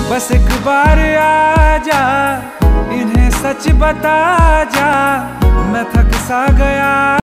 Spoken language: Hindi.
बस एक बार आ जा, इन्हें सच बता जा, मैं थक सा गया।